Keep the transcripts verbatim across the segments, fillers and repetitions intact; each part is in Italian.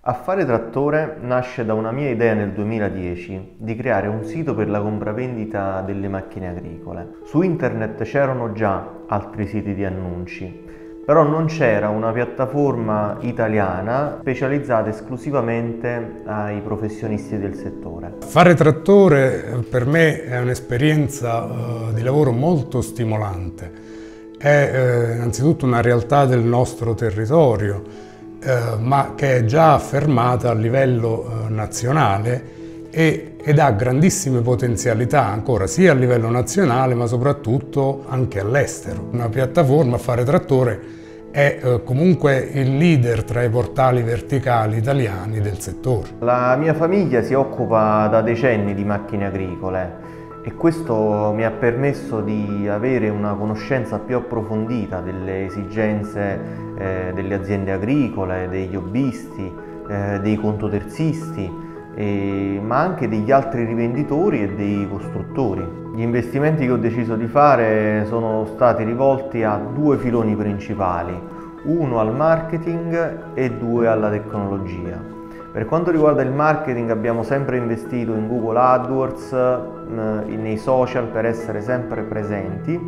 Affare Trattore nasce da una mia idea nel duemiladieci di creare un sito per la compravendita delle macchine agricole. Su internet c'erano già altri siti di annunci, però non c'era una piattaforma italiana specializzata esclusivamente ai professionisti del settore. Fare trattore per me è un'esperienza uh, di lavoro molto stimolante. È uh, innanzitutto una realtà del nostro territorio, Uh, ma che è già affermata a livello uh, nazionale e, ed ha grandissime potenzialità ancora sia a livello nazionale ma soprattutto anche all'estero. Una piattaforma, Affare Trattore, è uh, comunque il leader tra i portali verticali italiani del settore. La mia famiglia si occupa da decenni di macchine agricole e questo mi ha permesso di avere una conoscenza più approfondita delle esigenze eh, delle aziende agricole, degli hobbisti, eh, dei contoterzisti, eh, ma anche degli altri rivenditori e dei costruttori. Gli investimenti che ho deciso di fare sono stati rivolti a due filoni principali, uno al marketing e due alla tecnologia. Per quanto riguarda il marketing abbiamo sempre investito in Google AdWords, eh, nei social per essere sempre presenti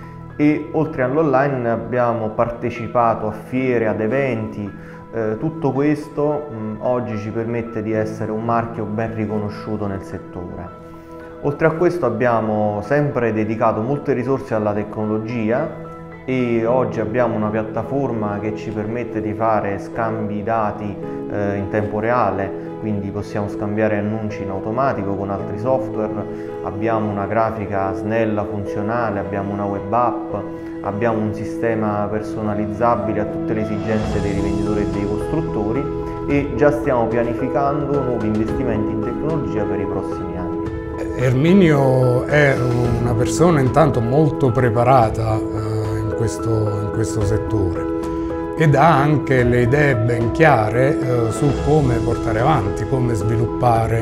e oltre all'online abbiamo partecipato a fiere, ad eventi. Eh, tutto questo mh, oggi ci permette di essere un marchio ben riconosciuto nel settore. Oltre a questo abbiamo sempre dedicato molte risorse alla tecnologia e oggi abbiamo una piattaforma che ci permette di fare scambi dati eh, in tempo reale, quindi possiamo scambiare annunci in automatico con altri software, abbiamo una grafica snella, funzionale, abbiamo una web app, abbiamo un sistema personalizzabile a tutte le esigenze dei rivenditori e dei costruttori e già stiamo pianificando nuovi investimenti in tecnologia per i prossimi anni. Erminio è una persona intanto molto preparata eh, in questo, in questo settore ed ha anche le idee ben chiare eh, su come portare avanti, come sviluppare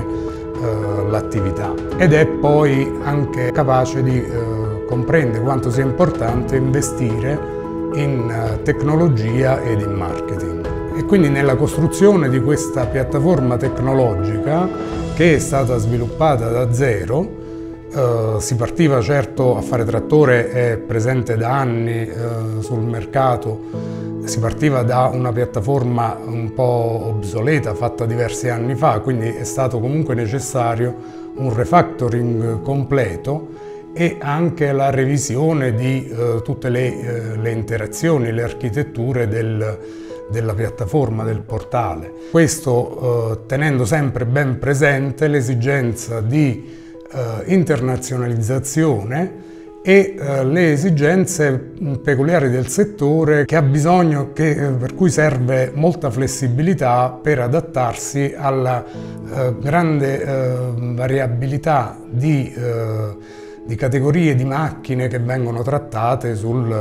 eh, l'attività ed è poi anche capace di eh, comprendere quanto sia importante investire in eh, tecnologia ed in marketing. E quindi nella costruzione di questa piattaforma tecnologica che è stata sviluppata da zero, Uh, si partiva certo, Affare Trattore è presente da anni uh, sul mercato, si partiva da una piattaforma un po' obsoleta fatta diversi anni fa, quindi è stato comunque necessario un refactoring completo e anche la revisione di uh, tutte le, uh, le interazioni, le architetture del, della piattaforma, del portale. Questo uh, tenendo sempre ben presente l'esigenza di Uh, internazionalizzazione e uh, le esigenze peculiari del settore che ha bisogno, che, per cui serve molta flessibilità per adattarsi alla uh, grande uh, variabilità di, uh, di categorie di macchine che vengono trattate sul,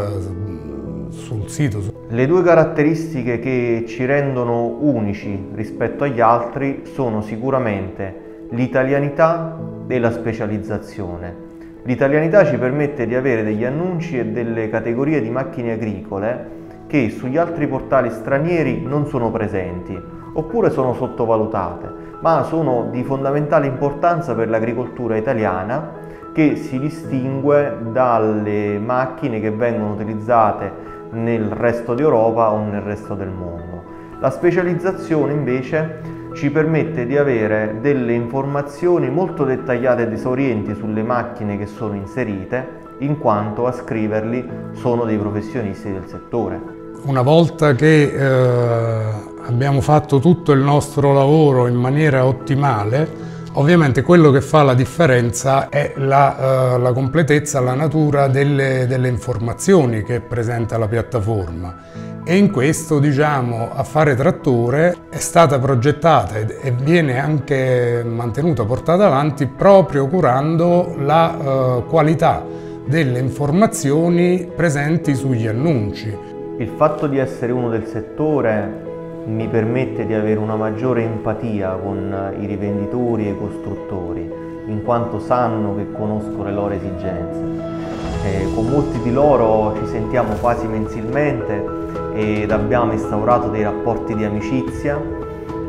uh, sul sito. Le due caratteristiche che ci rendono unici rispetto agli altri sono sicuramente l'italianità e la specializzazione. L'italianità ci permette di avere degli annunci e delle categorie di macchine agricole che sugli altri portali stranieri non sono presenti oppure sono sottovalutate, ma sono di fondamentale importanza per l'agricoltura italiana che si distingue dalle macchine che vengono utilizzate nel resto d'Europa o nel resto del mondo. La specializzazione invece ci permette di avere delle informazioni molto dettagliate ed esaurienti sulle macchine che sono inserite, in quanto a scriverli sono dei professionisti del settore. Una volta che eh, abbiamo fatto tutto il nostro lavoro in maniera ottimale, ovviamente quello che fa la differenza è la, uh, la completezza, la natura delle, delle informazioni che presenta la piattaforma. E in questo, diciamo, Affare Trattore è stata progettata e viene anche mantenuta, portata avanti proprio curando la uh, qualità delle informazioni presenti sugli annunci. Il fatto di essere uno del settore mi permette di avere una maggiore empatia con i rivenditori e i costruttori, in quanto sanno che conosco le loro esigenze. Eh, con molti di loro ci sentiamo quasi mensilmente ed abbiamo instaurato dei rapporti di amicizia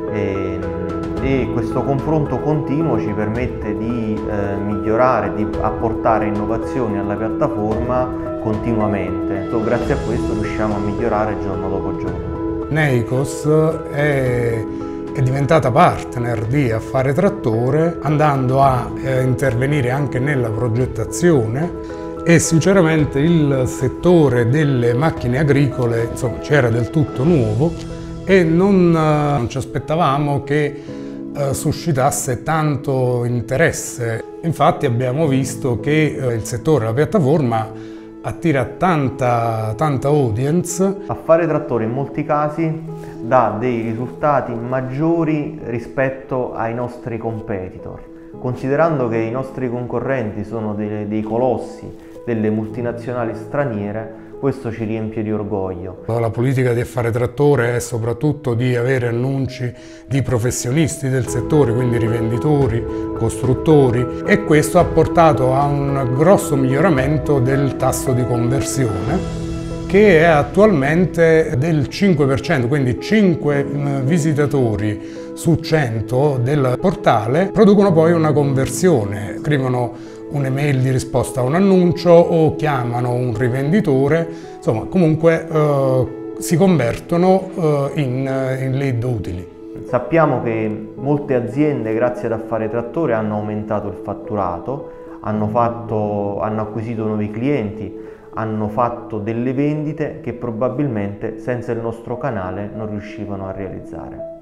e, e questo confronto continuo ci permette di eh, migliorare, di apportare innovazioni alla piattaforma continuamente. Grazie a questo riusciamo a migliorare giorno dopo giorno. Neikos è è diventata partner di Affare Trattore, andando a eh, intervenire anche nella progettazione, e sinceramente il settore delle macchine agricole insomma c'era del tutto nuovo e non, eh, non ci aspettavamo che eh, suscitasse tanto interesse. Infatti abbiamo visto che eh, il settore della piattaforma attira tanta, tanta audience. Affare Trattore in molti casi dà dei risultati maggiori rispetto ai nostri competitor, considerando che i nostri concorrenti sono dei, dei colossi, delle multinazionali straniere. Questo ci riempie di orgoglio. La politica di Affare Trattore è soprattutto di avere annunci di professionisti del settore, quindi rivenditori, costruttori, e questo ha portato a un grosso miglioramento del tasso di conversione, che è attualmente del cinque per cento, quindi cinque visitatori su cento del portale producono poi una conversione, scrivono un'email di risposta a un annuncio o chiamano un rivenditore, insomma comunque eh, si convertono eh, in, in lead utili. Sappiamo che molte aziende grazie ad Affare Trattore hanno aumentato il fatturato, hanno, fatto, hanno acquisito nuovi clienti, hanno fatto delle vendite che probabilmente senza il nostro canale non riuscivano a realizzare.